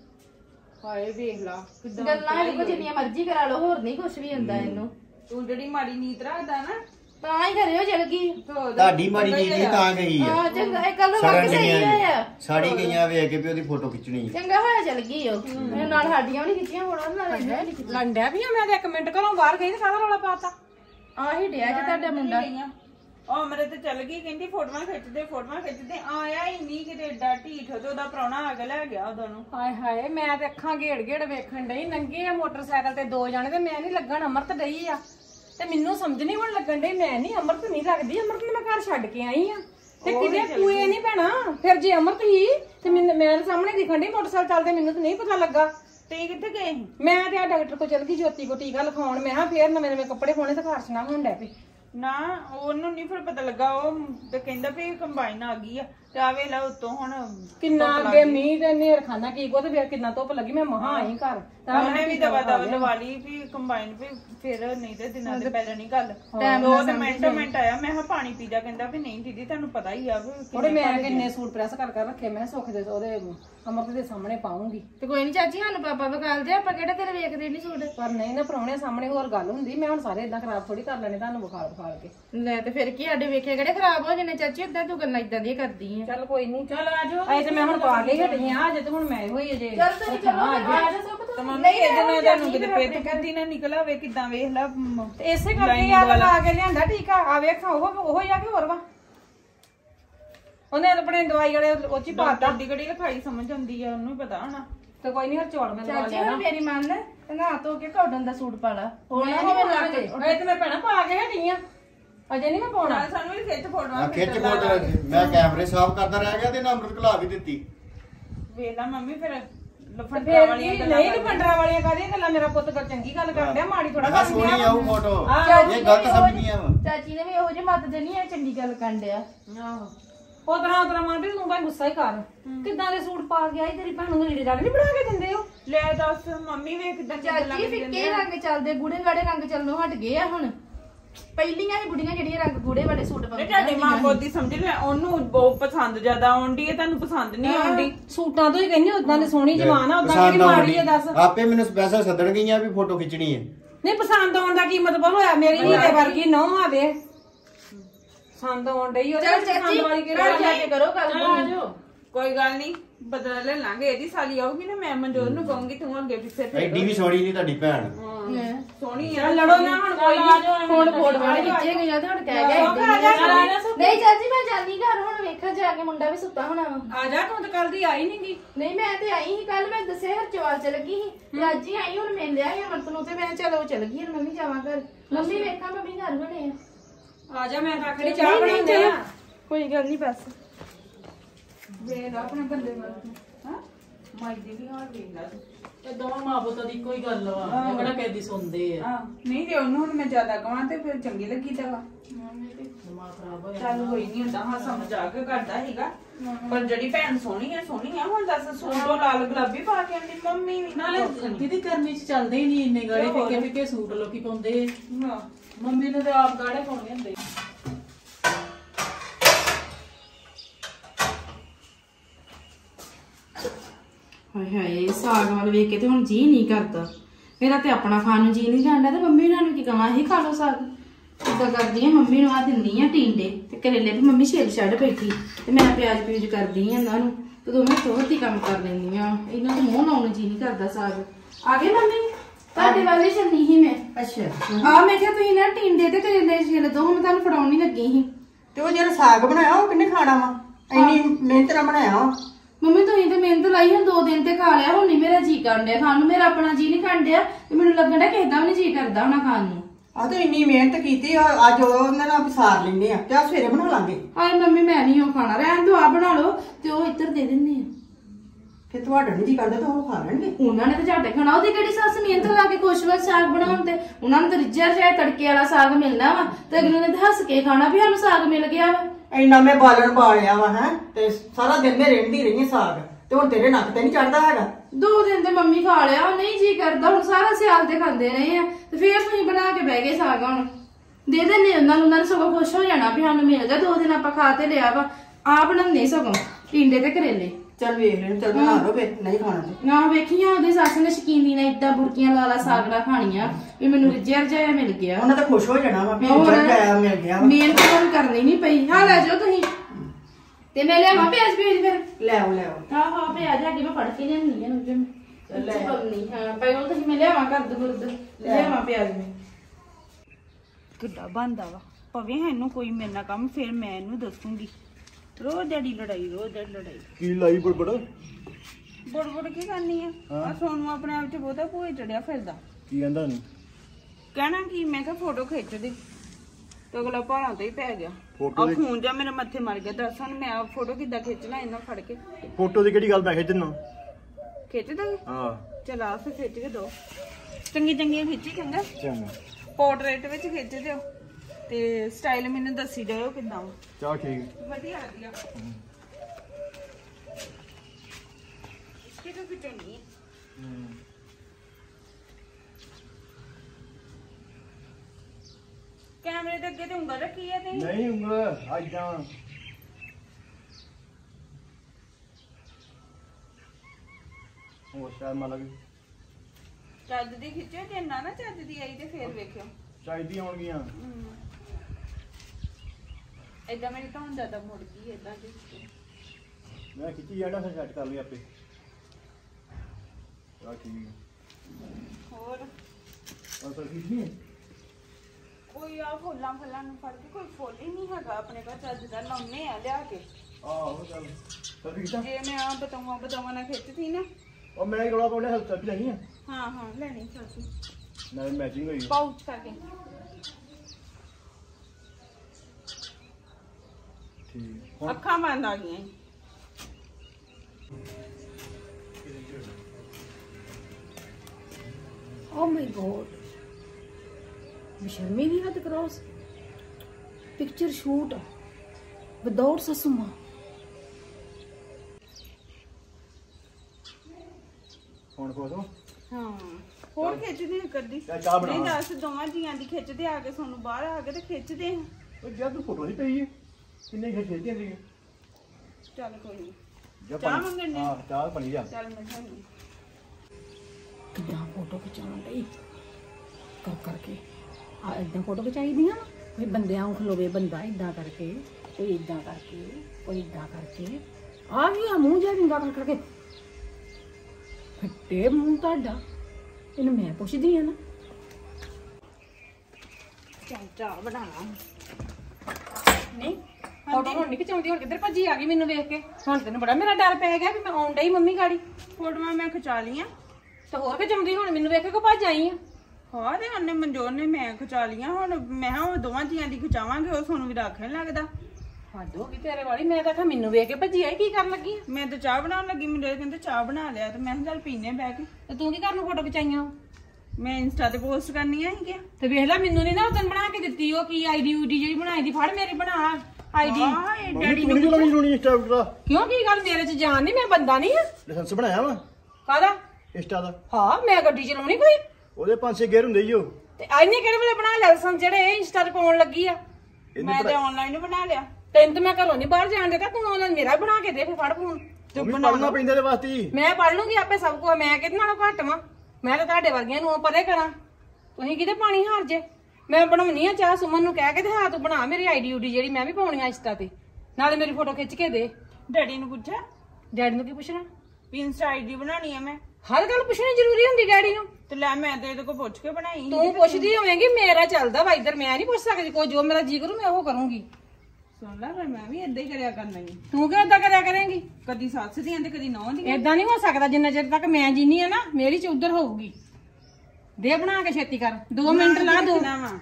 S2: ਹਾਏ ਵੇਖ ਲਾ ਕਿੱਦਾਂ
S1: ਗੱਲਾਂ ਇਹਦੇ ਕੋ ਜਿੰਨੀਆਂ ਮਰਜ਼ੀ ਕਰਾ ਲਓ ਹੋਰ ਨਹੀਂ ਕੁਝ ਵੀ ਹੁੰਦਾ ਇਹਨੂੰ।
S2: ਤੂੰ ਜਿਹੜੀ ਮਾੜੀ ਨੀਤ ਰੱਖਦਾ ਨਾ
S1: ਤਾਂ ਹੀ ਘਰੇ ਹੋ ਚਲ ਗਈ।
S5: ਤੁਹਾਡੀ ਮਾੜੀ ਨੀਂਦ ਨਹੀਂ ਤਾਂ ਗਈ ਆ।
S1: ਹਾਂ ਚੰਗਾ ਇਹ ਕੱਲ ਵਗ ਸਹੀ ਹੋਇਆ।
S5: ਸਾੜੀ ਗਈਆਂ ਵੇਖ ਕੇ ਵੀ ਉਹਦੀ ਫੋਟੋ ਖਿੱਚਣੀ ਹੈ।
S1: ਚੰਗਾ ਹੋਇਆ ਚਲ ਗਈ ਉਹ ਮੇਰੇ ਨਾਲ ਸਾਡੀਆਂ ਵੀ ਨਹੀਂ ਖਿੱਚੀਆਂ ਹੋਣਾ ਨਾਲ
S3: ਲੰਡਿਆ ਵੀ ਆ ਮੈਂ ਤਾਂ ਇੱਕ ਮਿੰਟ ਘਰੋਂ ਬਾਹਰ ਗਈ ਤੇ ਸਾਰਾ ਰੌਲਾ ਪਾਤਾ।
S1: ਆਹੀ ਡਿਆ ਜੇ ਤੁਹਾਡਾ ਮੁੰਡਾ।
S2: ਉਹ ਮੇਰੇ ਤੇ ਚੱਲ ਗਈ ਕਹਿੰਦੀ ਫੋਟੋਆਂ ਖਿੱਚਦੇ ਫੋਟੋਆਂ ਖਿੱਚਦੇ ਆਇਆ ਹੀ ਨਹੀਂ ਕਿਤੇ ਏਡਾ ਢੀਠ ਤੇ ਉਹਦਾ ਪ੍ਰਾਹੁਣਾ ਆ ਕੇ ਲੈ ਗਿਆ ਉਹਦਾ ਨੂੰ।
S3: ਹਾਏ ਹਾਏ ਮੈਂ ਤੇ ਅੱਖਾਂ ਘੇੜ ਘੇੜ ਵੇਖਣ ਡਈ ਨੰਗੇ ਆ ਮੋਟਰਸਾਈਕਲ ਤੇ ਦੋ ਜਾਣੇ ਤੇ ਮੈਂ ਨਹੀਂ ਲੱਗਣ ਅਮਰਤ ਡਈ ਆ ਤੇ ਮੈਨੂੰ ਸਮਝ ਨਹੀਂ ਹੁਣ ਲੱਗਣ ਡਈ ਮੈਂ ਨਹੀਂ ਅਮਰਤ ਨਹੀਂ ਲੱਗਦੀ। ਅਮਰਤ ਨੂੰ ਮੈਂ ਘਰ ਛੱਡ ਕੇ ਆਈ ਆ ਤੇ ਕਿਤੇ ਪੂਏ ਨਹੀਂ ਭੈਣਾ। ਫਿਰ ਜੇ ਅਮਰਤ ਹੀ ਤੇ ਮੈਂ ਸਾਹਮਣੇ ਦਿਖਣ ਡਈ ਮੋਟਰਸਾਈਕਲ ਚੱਲਦੇ ਮੈਨੂੰ ਤਾਂ ਨਹੀਂ ਪਤਾ ਲੱਗਾ।
S2: ਤੇ ਕਿੱਥੇ ਗਏ
S3: ਮੈਂ ਤੇ ਆ ਡਾਕਟਰ ਕੋਲ ਚਲ ਗਈ ਜੋਤੀ ਕੋ ਟੀਕਾ ਲਿਖਾਉਣ। ਮੈਂ ਕਿਹਾ ਫੇਰ ਨਵੇਂ ਨਵੇਂ ਕੱਪੜੇ ਪਾਉਣੇ ਤੇ ਘਰ ਸੁਣਾ ਹੋਣ ਡੈ ਪਈ।
S2: ਨਾ ਉਹਨੂੰ ਨਹੀਂ ਫਿਰ ਪਤਾ ਲੱਗਾ ਉਹ ਤੇ ਕਹਿੰਦਾ ਵੀ ਕੰਬਾਈਨ ਆ ਗਈ ਆ ਤੇ ਆ ਵੇਲਾ ਉਤੋਂ ਹੁਣ
S3: ਕਿੰਨਾ ਅੱਗੇ ਮੀਂਹ ਤੇ ਨੇਰ ਖਾਨਾ ਕੀ ਕੋ ਤੇ ਫਿਰ ਕਿੰਨਾ ਧੁੱਪ ਲੱਗੀ ਮੈਂ ਮਹਾ ਆਈ ਘਰ।
S2: ਉਹਨੇ ਵੀ ਦਵਾ ਦਵਾ ਲਵਾ ਲਈ ਵੀ ਕੰਬਾਈਨ ਵੀ ਫਿਰ ਨਹੀਂ ਤੇ ਦਿਨਾਂ ਦੇ ਪਹਿਲਾਂ ਨਹੀਂ ਗੱਲ ਦੋ ਤੇ ਮਿੰਟੋ ਮਿੰਟ ਆਇਆ। ਮੈਂ ਕਿਹਾ ਪਾਣੀ ਪੀ ਜਾ ਕਹਿੰਦਾ ਵੀ ਨਹੀਂ ਦੀਦੀ ਤੁਹਾਨੂੰ ਪਤਾ ਹੀ ਆ ਵੀ
S3: ਉਹਦੇ ਮੈਂ ਕਿੰਨੇ ਸੂਟ ਪ੍ਰੈਸ ਕਰ ਕਰ ਰੱਖੇ ਮੈਂ ਸੁੱਖ ਦੇ ਉਹਦੇ ਅਮਰਤ ਦੇ ਸਾਹਮਣੇ ਪਾਉਂਗੀ।
S1: ਤੇ ਕੋਈ ਨਹੀਂ ਚਾਚੀ ਸਾਨੂੰ ਪਾਪਾ ਵਿਖਾਲ ਦੇ ਆਪਾਂ ਕਿਹੜਾ ਤੇਰੇ ਵੇਖਦੇ ਨਹੀਂ ਸੂਟ।
S3: ਪਰ ਨਹੀਂ ਨਾ ਪ੍ਰਾਹੁਣੇ ਸਾਹਮਣੇ ਹੋਰ ਗੱਲ ਹੁੰਦੀ। ਮੈਂ ਹੁਣ ਸਾਰੇ ਇਦਾਂ ਖਰਾਬ ਥੋੜੀ ਕਰ ਲੈਣੇ ਤੁਹਾਨੂੰ ਵਿਖਾਲ ਵਿਖਾਲ ਕੇ।
S1: ਲੈ ਤੇ ਫਿਰ ਕੀ ਸਾਡੇ ਵੇਖੇ ਕਿਹੜੇ ਖਰਾਬ ਹੋ ਜਾਣੇ ਚਾਚੀ ਏਦਾਂ ਤੂੰ ਗੱਲਾਂ ਇਦਾਂ ਦੀਆਂ ਕਰਦੀ ਆ।
S3: ਚੱਲ ਕੋਈ ਨਹੀਂ
S1: ਚਲ ਆ ਜਾਓ
S3: ਅਜੇ ਤੇ ਮੈਂ ਹੁਣ ਪਾ ਕੇ ਹੀ ਹਟੀ ਆ ਅਜੇ ਤੇ ਹੁਣ ਮੈਂ ਹੋਈ ਅਜੇ।
S1: ਚੱਲ ਤੁਸੀਂ ਚਲੋ ਆ ਜਾ ਸਭ
S2: ਤਾਂ ਮੰਮੀ ਇਹਦੇ ਨਾਲ ਤੁਹਾਨੂੰ ਕਿਤੇ ਪੇਟ ਕੰਦੀ ਨਾ ਨਿਕਲ ਆਵੇ ਕਿਦਾਂ ਵੇਖ ਲਾ।
S3: ਤੇ ਇਸੇ ਕਰਕੇ ਆ ਲਾ ਕੇ ਲਿਆਂਦਾ ਟੀਕਾ ਆ ਵੇਖਾਂ ਉਹ ਉਹ ਹੀ ਆ ਕਿ ਹੋਰ ਵਾ ਉਹਨੇ ਆਪਣੇ ਦਵਾਈ ਵਾਲੇ ਉਹ ਚ ਪਾਤਾ।
S2: ਦੀ ਘੜੀ ਲਿਖਾਈ ਸਮਝ ਆਉਂਦੀ ਆ ਉਹਨੂੰ ਪਤਾ ਹੋਣਾ।
S3: ਤੇ ਕੋਈ ਨਹੀਂ ਹਰ ਚੌੜ ਮੈਂ ਲਵਾ
S1: ਚਾਚੀ
S3: ਲੈਣਾ।
S1: ਹੁਣ ਮੇਰੀ ਮੰਨ ਤੇ ਨਾ ਧੋ ਕੇ ਕਾਟਨ ਦਾ ਸੂਟ ਪਾ ਲਾ ਹੋਰ ਨਾ ਹੋਵੇ ਲੱਗ ਜੇ।
S3: ਅਜੇ ਤੇ ਮੈਂ ਭੈਣਾ ਪਾ ਕੇ ਹਟੀ ਆ ਅਜੇ ਨਹੀਂ ਮੈਂ ਪਾਉਣਾ।
S2: ਸਾਨੂੰ ਵੀ ਖਿੱਚ ਫੋਟੋਆਂ
S5: ਆ ਖਿੱਚ ਫੋਟੋ ਮੈਂ ਕੈਮਰੇ ਸਾਫ਼ ਕਰਦਾ ਰਹਿ ਗਿਆ ਤੇ ਨਾ ਅਮਰਤ ਘਲਾ ਵੀ ਦਿੱਤੀ।
S2: ਵੇਖ ਲਾ ਮੰਮੀ ਫਿਰ ਲਫੰਡਰਾਂ ਵਾਲੀਆਂ ਗੱਲਾਂ
S3: ਨਹੀਂ ਲਫੰਡਰਾਂ ਵਾਲੀਆਂ ਕਾਹਦੀਆਂ ਗੱਲਾਂ ਮੇਰਾ ਪੁੱਤ ਕਰ ਚੰਗੀ ਗੱਲ ਕਰਨ ਡਿਆ ਮਾੜੀ ਥੋੜਾ
S5: ਮੈਂ ਸੋਹਣੀ ਆਉ ਫੋਟੋ ਇਹ ਗਲਤ ਸਮਝੀਆਂ ਵਾ
S1: ਚਾਚੀ ਨੇ ਵੀ ਇਹੋ ਜਿਹੀ ਮੱਤ ਦੇਣੀ ਹੈ ਚੰਗੀ ਗੱਲ ਕਰਨ ਡਿਆ
S3: ਆਹੋ ਉਤਰਾ ਉਤਰਾ ਮਾਂ ਵੀ ਤੂੰ ਭਾਈ ਗੁੱਸਾ ਹੀ ਕਰ ਕਿੱਦਾਂ ਦੇ ਸੂਟ ਪਾ ਕੇ ਆਈ ਤੇਰੀ ਭੈਣ ਨੂੰ ਲੀੜੇ ਡਾਲੇ ਨਹੀਂ ਬਣਾ ਕੇ ਦਿੰਦੇ ਹੋ
S2: ਲੈ ਦੱਸ ਮੰਮੀ ਵੇਖ ਕਿਦਾਂ
S1: ਚਾਚੀ ਫਿੱਕੇ ਰੰਗ ਚੱਲਦੇ ਗੂੜੇ ਗਾੜੇ ਰੰਗ ਚੱਲਣੋਂ ਹਟ ਗਏ ਆ ਹੁਣ ਪਹਿਲੀਆਂ ਹੀ ਬੁੜੀਆਂ ਜਿਹੜੀਆਂ ਰੰਗ ਗੂੜੇ ਵਾਲੇ ਸੂਟ ਪਾਉਂਦੀਆਂ
S2: ਤੁਹਾਡੇ ਮਾਂ ਬੋਦੀ ਸਮਝ ਲੈ ਉਹਨੂੰ ਬਹੁਤ ਪਸੰਦ ਜ਼ਿਆਦਾ ਆਉਂਦੀ ਹੈ ਤੁਹਾਨੂੰ ਪਸੰਦ ਨਹੀਂ ਆਉਂਦੀ
S3: ਸੂਟਾਂ ਤੋਂ ਹੀ ਕਹਿੰਦੀ ਉਦਾਂ ਦੀ ਸੋਹਣੀ ਜਵਾਨ ਆ ਉਦਾਂ ਦੀ ਮਾੜੀ ਹੈ ਦੱਸ
S5: ਆਪੇ ਮੈਨੂੰ ਸਪੈਸ਼ਲ ਸੱਦਣ ਗਈਆਂ ਵੀ ਫੋਟੋ ਖਿੱਚਣੀ ਹੈ
S3: ਨਹੀਂ ਪਸੰਦ ਆਉਣ ਦਾ ਕੀ ਮਤਲਬ ਹੋਇਆ ਮੇਰੀ ਹੀਰੇ ਵਰਗੀ ਨੌ ਆ ਵੇ ਪਸੰਦ ਆਉਣ ਡਈ ਉਹਦੇ ਵਿੱਚ ਪਸੰਦ ਵਾਲੀ ਕਿਹੜੀ
S1: ਜਾ ਕੇ ਕਰੋ ਗੱਲ
S2: ਕੋਈ ਗੱਲ ਨਹੀਂ ਬਦਲਾ ਲੈ ਲਾਂਗੇ ਇਹਦੀ ਸਾਲੀ ਆਊਗੀ ਨਾ ਮੈਂ ਮਨਜੋਤ ਨੂੰ ਕਹੂੰਗੀ ਤੂੰ ਅੱਗੇ ਪਿੱਛੇ ਫਿਰ
S5: ਐਡੀ ਵੀ ਸੋਹਣੀ ਨਹੀਂ ਤੁਹਾਡੀ ਭੈਣ
S2: ਸੋਹਣੀ ਆ
S3: ਲੜੋ ਨਾ ਹੁਣ ਕੋਈ
S1: ਹੁਣ ਫੋਟੋ ਵਾਲੇ ਖਿੱਚੇ ਗਈਆਂ ਤੇ ਹੁਣ ਕਹਿ ਗਿਆ ਨਹੀਂ ਚਾਚੀ ਮੈਂ ਜਾਨੀ ਘਰ ਹੁਣ ਵੇਖਾਂ ਜਾ ਕੇ ਮੁੰਡਾ ਵੀ ਸੁੱਤਾ ਹੋਣਾ ਵਾ
S3: ਆ ਜਾ ਤੂੰ ਤਾਂ ਕੱਲ ਦੀ ਆਈ ਨਹੀਂਗੀ
S1: ਨਹੀਂ ਮੈਂ ਤੇ ਆਈ ਸੀ ਕੱਲ ਮੈਂ ਦੱਸਿਆ ਹਰਚਵਾਲ ਚ ਲੱਗੀ ਸੀ ਰਾਜੀ ਆਈ ਹੁਣ ਮਿਲ ਲਿਆ ਸੀ ਅਮਰਤ ਨੂੰ ਤੇ ਮੈਂ ਚਲੋ ਚਲ ਗਈ ਹੁਣ ਮੰਮੀ ਜਾਵਾਂ ਘਰ ਮੰਮੀ ਵੇਖਾਂ ਮੰਮੀ ਘਰ ਬਣੇ ਆ
S3: ਆ ਜਾ ਮੈਂ ਕਾਕੜੀ ਚਾਹ ਬਣਾਉਂਦੇ ਆ
S1: ਕੋਈ ਗੱਲ ਨਹੀਂ ਬਸ
S2: ਵੇਖ ਆਪਣੇ ਬੰਦੇ ਨਾਲ ਹਾਂ ਮਾਈ ਦੀ ਵੀ ਹਾਲ ਵੇਖ ਲਾ ਤੂੰ
S4: ਇਹ ਦੋਵਾਂ ਮਾਂ ਪੁੱਤਾਂ ਦੀ ਇੱਕੋ ਹੀ ਗੱਲ ਵਾ ਇਹ ਕਿਹੜਾ ਕਿਸੇ ਸੁਣਦੇ ਆ
S2: ਹਾਂ ਨਹੀਂ ਜੇ ਉਹਨੂੰ ਹੁਣ ਮੈਂ ਜ਼ਿਆਦਾ ਕਹਾਂ ਤੇ ਫਿਰ ਚੰਗੀ ਲੱਗੀ ਤਾਂ ਵਾ
S4: ਦਿਮਾਗ ਖਰਾਬ ਹੋਇਆ
S2: ਚੱਲ ਕੋਈ ਨਹੀਂ ਹੁੰਦਾ ਹਾਂ ਸਮਝ ਆ ਕੇ ਕਰਦਾ ਹੈਗਾ ਪਰ ਜਿਹੜੀ ਭੈਣ ਸੋਹਣੀ ਆ ਸੋਹਣੀ ਆ ਹੁਣ ਦੱਸ ਸੂਟ ਉਹ ਲਾਲ ਗੁਲਾਬੀ ਪਾ ਕੇ ਆਂਦੀ ਮੰਮੀ ਵੀ
S4: ਨਾਲੇ ਦੀਦੀ ਗਰਮੀ ਚ ਚੱਲਦੇ ਹੀ ਨਹੀਂ ਇੰਨੇ ਗਾੜੇ ਫਿੱਕੇ ਫਿੱਕੇ ਸੂਟ ਲੋਕੀ ਪਾਉਂਦੇ
S2: ਹਾਂ
S4: ਮੰਮੀ ਨੇ ਤੇ ਆਪ ਗਾੜੇ ਪਾਉਣੇ ਹੁੰਦੇ
S1: ਹਾਏ ਹਾਏ ਸਾਗ ਵਾਲ ਵੇਖ ਕੇ ਤੇ ਹੁਣ ਜੀ ਨਹੀਂ ਕਰਦਾ ਮੇਰਾ ਤੇ ਆਪਣਾ ਖਾਣ ਨੂੰ ਜੀ ਨਹੀਂ ਕਰਦਾ ਤੇ ਮੰਮੀ ਨਾਲ ਨੂੰ ਕੀ ਕਹਾਂ ਇਹ ਖਾ ਲਓ ਸਾਗ ਇਦਾਂ ਕਰਦੀ ਆ ਮੰਮੀ ਨੂੰ ਆ ਦਿੰਦੀ ਆ ਟੀਂਡੇ ਤੇ ਕਰੇਲੇ ਵੀ ਮੰਮੀ ਛੇਲ ਛੱਡ ਬੈਠੀ ਤੇ ਮੈਂ ਪਿਆਜ਼ ਪਿਊਜ਼ ਕਰਦੀ ਆ ਇਹਨਾਂ ਨੂੰ ਤੇ ਦੋਵੇਂ ਬਹੁਤ ਹੀ ਕੰਮ ਕਰ ਲੈਂਦੀ ਆ ਇਹਨਾਂ ਨੂੰ ਮੂੰਹ ਲਾਉਣ ਨੂੰ ਜੀ ਨਹੀਂ ਕਰਦਾ ਸਾਗ ਆ ਗਏ ਮੰਮੀ ਤੁਹਾਡੇ ਵਾਲੇ ਚੱਲੀ ਸੀ ਮੈਂ
S6: ਅੱਛਾ
S1: ਆ ਮੈਂ ਕਿਹਾ ਤੁਸੀਂ ਨਾ ਟੀਂਡੇ ਤੇ ਕਰੇਲੇ ਛੇਲ ਦੋ ਮੈਂ ਤੁਹਾਨੂੰ ਫੜਾਉਣ ਨਹੀਂ ਲੱਗੀ ਸੀ
S6: ਤੇ ਉਹ ਜਿਹੜਾ ਸਾਗ ਬਣਾਇਆ ਉਹ ਕਿੰਨੇ ਖਾਣਾ ਵਾ ਇੰਨੀ ਮਿਹਨਤ ਨਾਲ ਬਣਾਇਆ ਵਾ
S1: ਮੰਮੀ ਤੁਸੀਂ ਤੇ ਮਿਹਨਤ ਲਾਈ ਹੁਣ ਦੋ ਦਿਨ ਤੇ ਖਾ ਲਿਆ ਹੁਣ ਨਹੀਂ ਮੇਰਾ ਜੀ ਕਰਨ ਡਿਆ ਖਾਣ ਨੂੰ ਮੇਰਾ ਆਪਣਾ ਜੀ ਨਹੀਂ ਕਰਨ ਡਿਆ ਤੇ ਮੈਨੂੰ ਲੱਗਣ ਡਿਆ ਕਿਸੇ ਦਾ ਵੀ ਨਹੀਂ ਜੀ ਕਰਦਾ ਹੋਣਾ ਖਾਣ ਨੂੰ
S6: ਆ ਤੇ ਇੰਨੀ ਮਿਹਨਤ ਕੀਤੀ ਆ, ਅੱਜ ਉਹਨਾਂ ਨਾਲ ਵਿਸਾਰ ਲੈਂਦੇ ਆ ਤੇ ਆ ਸਵੇਰੇ ਬਣਾ ਲਾਂਗੇ
S1: ਹਾਏ ਮੰਮੀ ਮੈਂ ਨਹੀਂ ਉਹ ਖਾਣਾ ਰਹਿਣ ਦੋ ਆ ਬਣਾ ਲਓ ਤੇ ਉਹ ਇੱਧਰ ਦੇ ਦਿੰਦੇ ਆ
S6: ਫਿਰ ਤੁਹਾਡਾ ਨਹੀਂ ਜੀ ਕਰਦਾ ਤਾਂ ਉਹ ਖਾ ਲੈਣਗੇ
S1: ਉਹਨਾਂ ਨੇ ਤਾਂ ਝਾਟੇ ਖਾਣਾ ਉਹਦੀ ਕਿਹੜੀ ਸੱਸ ਮਿਹਨਤ ਲਾ ਕੇ ਖੁਸ਼ ਵਾ ਸਾਗ ਬਣਾਉਣ ਤੇ ਉਹਨਾਂ ਨੂੰ ਤਾਂ ਰਿੱਝਿਆ ਰਿਆ ਤੜਕੇ ਵਾਲਾ ਸਾਗ ਮਿਲਣਾ ਵਾ ਤੇ ਅਗਲੇ ਨੇ ਤਾਂ ਹੱਸ ਕੇ ਖਾਣਾ ਵੀ ਸਾਨੂੰ ਸਾਗ ਮਿਲ ਗਿਆ ਵਾ
S6: ਇੰਨਾ ਮੈਂ ਬਾਲਣ ਬਾਲਿਆ ਵਾ ਹੈ ਤੇ ਸਾਰਾ ਦਿਨ ਮੈਂ ਰਹਿੰਦੀ ਰਹੀ ਆ ਸਾਗ ਤੇ ਹੁਣ ਤੇਰੇ ਨੱਕ ਤੇ ਨਹੀਂ ਚੜਦਾ ਹੈਗਾ
S1: ਦੋ ਦਿਨ ਤੇ ਮੰਮੀ ਖਾ ਲਿਆ ਉਹ ਨਹੀਂ ਜੀ ਕਰਦਾ ਹੁਣ ਸਾਰਾ ਸਿਆਲ ਤੇ ਖਾਂਦੇ ਰਹੇ ਆ ਤੇ ਫੇਰ ਤੁਸੀਂ ਬਣਾ ਕੇ ਬਹਿ ਗਏ ਸਾਗ ਹੁਣ ਦੇ ਦਿੰਦੇ ਉਹਨਾਂ ਨੂੰ ਉਹਨਾਂ ਨੂੰ ਸਗੋਂ ਖੁਸ਼ ਹੋ ਜਾਣਾ ਵੀ ਸਾਨੂੰ ਮਿਲ ਗਿਆ ਦੋ ਦਿਨ ਆਪਾਂ ਖਾ ਤੇ ਲਿਆ ਵਾ ਆ ਬਣਾਉਂਦੇ ਸਗੋਂ ਟਿੰਡੇ ਤੇ ਕਰੇਲੇ
S6: ਚੱਲ ਵੇਖ ਲੈਣ ਚੱਲ ਬਣਾ ਲਓ ਫਿਰ ਨਹੀਂ ਖਾਣਾ ਤੇ
S1: ਨਾ ਵੇਖੀਆਂ ਉਹਦੀ ਸੱਸ ਨੇ ਸ਼ਕੀਨੀ ਨੇ ਏਦਾਂ ਬੁਰਕੀਆਂ ਲਾ ਲਾ ਸਾਗ ਨਾਲ ਖਾਣੀਆਂ ਵੀ ਮੈਨੂੰ ਰਿੱਝਿਆ ਰਜਾਇਆ ਮਿਲ ਗਿਆ
S6: ਉਹਨਾਂ ਤਾਂ ਖੁਸ਼ ਹੋ ਜਾਣਾ ਵਾ ਵੀ
S1: ਹੋਰ।
S6: ਇੱਧਰ ਜਾਇਆ ਮਿਲ ਗਿਆ ਵਾ
S1: ਮਿਹਨਤ ਤੁਹਾਨੂੰ ਕਰਨੀ ਨਹੀਂ ਪਈ ਹਾਂ ਲੈ ਜਾਓ ਤੁਸੀਂ ਤੇ ਮੈਂ ਲਿਆਵਾਂ ਪਿਆਜ਼ ਪਿਆਜ਼ ਫਿਰ
S6: ਲੈ ਆਓ ਲੈ ਆਓ
S1: ਹਾਂ ਹਾਂ ਪਿਆਜ਼ ਆ ਕੇ ਮੈਂ ਫੜ ਕੇ ਲਿਆਉਣੀ ਆ ਨੂੰ ਲੈ ਨਹੀਂ ਹਾਂ ਪਹਿਲਾਂ ਤੁਸੀਂ ਮੈਂ ਲਿਆਵਾਂ ਕਰ ਦੁਰਦ ਲਿਆਵਾਂ ਪਿਆਜ਼ ਮੈਂ
S2: ਕਿੱਡਾ ਬੰਦਾ ਵਾ ਭਾਵੇਂ ਇਹਨੂੰ ਕੋਈ ਮੇਰੇ ਨਾਲ ਕੰਮ ਫਿਰ ਮੈਂ ਇਹਨੂੰ ਦੱਸੂਗੀ ਰੋਜ਼ ਜਿਹੜੀ ਲੜਾਈ ਰੋਜ਼ ਜਿਹੜੀ ਲੜਾਈ
S5: ਕੀ ਲਾਈ ਬੜਬੜ
S2: ਬੜ ਬੜ ਕੀ ਕਰਨੀ ਆ ਆ ਸੋਨੂੰ ਆਪਣੇ ਆਪ ਚ ਬਹੁਤਾ ਭੂਏ ਚੜਿਆ ਫਿਰਦਾ
S5: ਕੀ ਕਹਿੰਦਾ ਨਹੀਂ
S2: ਕਹਿਣਾ ਕੀ ਮੈਂ ਕਿਹਾ ਫੋਟੋ ਖਿੱਚ ਦੇ ਤੇ ਅਗਲਾ ਭਾਲਾਂ ਤੇ ਹੀ ਪੈ ਗਿਆ
S5: ਫੋਟੋ
S2: ਆ
S5: ਦੀ
S2: ਖੂਨ ਜਾ ਮੇਰੇ ਮੱਥੇ ਮਰ ਗਿਆ ਦੱਸ ਹੁਣ ਮੈਂ ਆ ਫੋਟੋ ਕਿੱਦਾਂ ਖਿੱਚਣਾ ਇਹਨਾਂ ਫੜ ਕੇ
S5: ਫੋਟੋ ਦੀ ਕਿਹੜੀ ਗੱਲ ਮੈਂ ਖਿੱਚ ਦਿੰਨਾ
S2: ਖਿੱਚ ਦਾਂਗੇ
S5: ਹਾਂ
S2: ਚਲ ਆ ਫਿਰ ਖਿੱਚ ਕੇ ਦੋ ਚੰਗੀ ਚੰਗੀਆਂ ਖਿੱਚੀ ਚੰਗਾ
S5: ਚੰਗਾ
S2: ਪੋਰਟਰੇਟ ਵਿੱਚ ਖਿੱਚ ਦਿਓ ਤੇ ਸਟਾਈਲ ਮੈਨੂੰ ਦੱਸੀ ਜਾਇਓ ਕਿੱਦਾਂ ਵਾ
S5: ਚਲ ਠੀਕ
S2: ਵਧੀਆ ਵਧੀਆ ਕਿਹਦੇ ਖਿੱਚਣੀ ਕੈਮਰੇ ਦੇ ਅੱਗੇ ਤੇ ਉਂਗਲ ਰੱਖੀ ਹੈ ਤੇ
S5: ਨਹੀਂ ਉਂਗਲ ਆਜਾਂ ਉਹ ਸ਼ਾਇਦ ਮਾ ਲੱਗ
S2: ਚੱਜ ਦੀ ਖਿੱਚਿਓ ਜੇ ਨਾ ਨਾ ਚੱਜ ਦੀ ਆਈ ਤੇ ਫੇਰ ਵੇਖਿਓ
S5: ਚਾਹੀਦੀ ਆਉਣਗੀਆਂ
S2: ਏਦਾਂ ਮੇਰੀ ਤਾਂ ਜ਼ਿਆਦਾ ਮੁੜ ਗਈ ਏਦਾਂ ਦੀ
S5: ਮੈਂ ਖਿੱਚੀ ਜਾਣਾ ਫਿਰ ਸੈੱਟ ਕਰ ਲਈ ਆਪੇ ਚਲ ਠੀਕ ਹੈ
S2: ਹੋਰ
S5: ਅਸਲ ਠੀਕ ਨਹੀਂ
S2: ਕੋਈ ਆ ਫੁੱਲਾਂ ਫੁੱਲਾਂ ਨੂੰ ਫੜ ਕੇ ਕੋਈ ਫੁੱਲ ਹੀ ਨਹੀਂ ਹੈਗਾ ਆਪਣੇ ਕੋਲ ਚੱਜ ਦਾ ਲਾਉਣੇ ਆ ਲਿਆ ਕੇ
S5: ਆਹੋ ਚੱਲ ਚੱਲ ਠੀਕ ਆ
S2: ਜੇ ਮੈਂ ਆ ਬਤਾਵਾਂ ਬਤਾਵਾਂ ਨਾ ਖਿੱਚਦੀ ਨਾ
S5: ਉਹ ਮੈਂ ਹੀ ਰੋਲਾ ਪਾਉਣਾ ਹਲਕਾ ਵੀ ਲੈਣੀ ਆ
S2: ਹਾਂ ਹਾਂ ਲੈਣੀ ਚਾਚੀ
S5: ਨਾਲ ਮੈਚਿੰਗ ਹੋਈ
S2: ਪਾਉਚ ਕਰਕੇ
S5: ਠੀਕ
S2: ਅੱਖਾਂ ਬੰਦ ਆ ਗਈਆਂ
S3: माय गॉड, बेशर्मी भी हद क्रॉस। पिक्चर शूट विदाउट ससु मां।
S5: ਹੁਣ ਕੋਸੋ
S2: ਹਾਂ ਹੋਰ ਖਿੱਚਦੇ ਆ ਕਰਦੀ
S5: ਚਾਹ ਬਣਾ
S2: ਨਹੀਂ ਦੱਸ ਦੋਵਾਂ ਜੀਆਂ ਦੀ ਖਿੱਚਦੇ ਆ ਕੇ ਸਾਨੂੰ ਬਾਹਰ ਆ ਕੇ ਤੇ ਖਿੱਚਦੇ ਆ
S5: ਉਹ ਜਦ ਤੂੰ ਫੋਟੋ ਨਹੀਂ ਪਈ ਹੈ ਕਿੰਨੇ ਖਿੱਚ ਖਿੱਚਦੀਆਂ ਸੀ
S2: ਚੱਲ ਕੋਈ ਨਹੀਂ
S5: ਜਾਂ
S2: ਚਾਹ ਮੰਗਣ ਨੇ
S5: ਹਾਂ ਚਾਹ ਬਣੀ ਜਾ
S2: ਚੱਲ ਮੈਂ ਖਾਣੀ
S3: ਕਿਦਾਂ ਫੋਟੋ ਖਿਚਾਉਣ ਲਈ ਕਰ ਕਰਕੇ ਆ ਇਦਾਂ ਫੋਟੋ ਖਿਚਾਈਦੀਆਂ ਕੋਈ ਬੰਦਿਆਂ ਨੂੰ ਖਲੋਵੇ ਬੰਦਾ ਇਦਾਂ ਕਰਕੇ ਕੋਈ ਇਦਾਂ ਕਰਕੇ ਕੋਈ ਇਦਾਂ ਕਰਕੇ ਆ ਵੀ ਆ ਮੂੰਹ ਜਿਹਾ ਵਿੰਗਾ ਕਰ ਕਰਕੇ ਫੱਟੇ ਮੂੰਹ ਤੁਹਾਡਾ ਇਹਨੂੰ ਮੈਂ ਪੁੱਛਦੀ ਆ ਨਾ
S2: ਚੱਲ ਚਾਹ ਬਣਾਣਾ
S3: ਨਹੀਂ ਫੋਟੋ ਹੁਣ ਨਹੀਂ ਖਿਚਾਉਂਦੀ ਹੁਣ ਕਿੱਧਰ ਭੱਜੀ ਆ ਗਈ ਮੈਨੂੰ ਵੇਖ ਕੇ ਹੁਣ ਤੈਨੂੰ ਬੜਾ ਮੇਰਾ ਡਰ ਪੈ ਗਿਆ ਵੀ ਮੈਂ ਆਉਣ ਡਈ ਮੰਮੀ ਗਾੜੀ
S2: ਫੋਟੋਆਂ ਮੈਂ ਖਿਚਾ ਲੀਆਂ
S3: ਤੇ ਹੋਰ ਖਿਚਾਉਂਦੀ ਹੁਣ ਮੈਨੂੰ ਵੇਖ ਕੇ ਕੋ ਭੱਜ ਆਈ ਆ
S2: ਹਾਂ ਤੇ ਉਹਨੇ ਮਨਜੋਰ ਨੇ ਮੈਂ ਖਿਚਾ ਲੀਆਂ ਹੁਣ ਮੈਂ ਕਿਹਾ ਉਹ ਦੋਵਾਂ ਜੀਆਂ ਦੀ ਖਿਚਾਵਾਂਗੇ ਉਹ ਤੁਹਾਨੂੰ ਵੀ ਰੱਖਣ ਲੱਗਦਾ
S3: ਹੱਦ ਹੋ ਗਈ ਤੇਰੇ ਵਾਲੀ ਮੈਂ ਤਾਂ ਕਿਹਾ ਮੈਨੂੰ ਵੇਖ ਕੇ ਭੱਜੀ ਆਈ ਕੀ ਕਰਨ ਲੱਗੀ ਆ
S2: ਮੈਂ ਤਾਂ ਚਾਹ ਬਣਾਉਣ ਲੱਗੀ ਮੇਰੇ ਕਹਿੰਦੇ ਚਾਹ ਬਣਾ ਲਿਆ ਤੇ ਮੈਂ ਕਿਹਾ ਚੱਲ ਪੀਨੇ ਬਹਿ ਕੇ
S3: ਤੇ ਤੂੰ ਕੀ ਕਰਨ ਨੂੰ ਫੋਟੋ ਖਿਚਾਈਆਂ
S2: ਮੈਂ ਇੰਸਟਾ ਤੇ ਪੋਸਟ ਕਰਨੀ ਆ ਕਿ
S3: ਤੇ ਵੇਖ ਲੈ ਮੈਨੂੰ ਨਹੀਂ ਨਾ ਉਦੋਂ ਬਣਾ ਕੇ ਦਿੱਤੀ ਉਹ ਕੀ ਆਈਡੀ ਉਡੀ ਜਿਹੜੀ ਬਣਾਈ ਦੀ ਫੜ ਮੇਰੀ ਬਣਾ ਆਈਡੀ
S2: ਹਾਂ ਇਹ
S5: ਡੈਡੀ ਨੂੰ ਨਹੀਂ ਲਾਉਣੀ ਲਾਉਣੀ ਇੰਸਟਾ ਦਾ
S3: ਕਿਉਂ ਕੀ ਗੱਲ ਮੇਰੇ ਚ ਜਾਨ ਨਹੀਂ ਮੈਂ ਬੰਦਾ ਨਹੀਂ ਆ
S5: ਲਾਇਸੈਂਸ ਬਣਾਇਆ ਵਾ
S3: ਕਾਹਦਾ
S5: ਇੰਸਟਾ ਦਾ
S3: ਹਾਂ ਮੈਂ ਗੱਡੀ ਚਲਾਉਣੀ ਕੋਈ
S5: ਉਹਦੇ ਪੰਜ ਛੇ ਗੇਅਰ ਹੁੰਦੇ ਹੀ ਉਹ
S3: ਤੇ ਆਈਨੇ ਕਿਹੜੇ ਵੇਲੇ ਬਣਾ ਲਿਆ ਲਾਇਸੈਂਸ ਜਿਹੜੇ ਇਹ ਇੰਸਟਾ ਤੇ ਪਾਉਣ ਲੱਗੀ ਆ
S2: ਮੈਂ ਤੇ ਆਨਲਾਈਨ ਬਣਾ ਲਿਆ
S3: ਤੈਨੂੰ ਤਾਂ ਮੈਂ ਘਰੋਂ ਨਹੀਂ ਬਾਹਰ ਜਾਣ ਦਿੱਤਾ ਤੂੰ ਉਹਨਾਂ ਮੇਰਾ ਬਣਾ ਕੇ ਦੇ ਫੇ ਫੜ ਫੋਨ
S5: ਤੂੰ ਪੜਨਾ ਪੈਂਦਾ ਇਹਦੇ ਵਾਸਤੇ ਹੀ।
S3: ਮੈਂ ਪੜ ਲੂੰਗੀ ਆਪੇ ਸਭ ਕੁਝ ਮੈਂ ਕਿਹਦੇ ਨਾਲੋਂ ਘੱਟ ਵਾਂ ਮੈਂ ਤਾਂ ਤੁਹਾਡੇ ਵਰਗੀਆਂ ਨੂੰ ਪਰੇ ਕਰਾਂ ਤੁਸੀਂ ਕਿਤੇ ਪਾਣੀ ਹਾਰ ਜੇ ਮੈਂ ਬਣਾਉਣੀ ਆ ਚਾਹ ਸੁਮਨ ਨੂੰ ਕਹਿ ਕੇ ਤੇ ਹਾਂ ਤੂੰ ਬਣਾ ਮੇਰੀ ਆਈਡੀ ਉਡੀ ਜਿਹੜੀ ਮੈਂ ਵੀ ਪਾਉਣੀ ਆ ਇੰਸਟਾ ਤੇ ਨਾਲੇ ਮੇਰੀ ਫੋਟੋ ਖਿੱਚ ਕੇ ਦੇ
S2: ਡੈਡੀ ਨੂੰ ਪੁੱਛਿਆ
S3: ਡੈਡੀ ਨੂੰ ਕੀ ਪੁੱਛਣਾ
S2: ਵੀ ਇੰਸਟਾ ਆਈਡੀ ਬਣਾਉਣੀ ਆ ਮੈਂ
S3: ਹਰ ਗੱਲ ਪੁੱਛਣੀ ਜ਼ਰੂਰੀ ਹੁੰਦੀ ਡੈਡੀ ਨੂੰ
S2: ਤੇ ਲੈ ਮੈਂ ਤੇ ਇਹਦੇ ਕੋਲ ਪੁੱਛ ਕੇ ਬਣਾਈ
S3: ਤੂੰ ਪੁੱਛਦੀ ਹੋਵੇਂਗੀ ਮੇਰਾ ਚੱਲਦਾ ਵਾ ਇੱਧਰ ਮੈਂ ਨਹੀਂ ਪੁੱਛ ਸਕਦੀ ਕੋਈ ਜੋ ਮੇਰਾ ਜੀ ਕਰੂ ਮੈਂ ਉਹ ਕਰੂੰਗੀ
S2: ਸੁਣ ਲੈ ਫਿਰ ਮੈਂ ਵੀ ਏਦਾਂ ਹੀ ਕਰਿਆ ਕਰਨਾ ਹੀ
S3: ਤੂੰ ਕਿਉਂ ਏਦਾਂ ਕਰਿਆ ਕਰੇਂਗੀ
S2: ਕਦੀ ਸੱਸ ਦੀਆਂ ਤੇ ਕਦੀ ਨੌਂ ਦੀਆਂ
S3: ਏਦਾਂ ਨਹੀਂ ਹੋ ਸਕਦਾ ਜਿੰਨਾ ਚਿਰ ਤੱਕ ਮੈਂ ਜੀਨੀ ਆ ਨਾ ਮੇਰੀ ਚ ਉਧਰ ਹੋਊਗੀ ਦੇ ਬਣਾ ਕੇ ਛੇਤੀ ਕਰ ਦੋ ਮਿੰਟ ਲਾ ਦੋ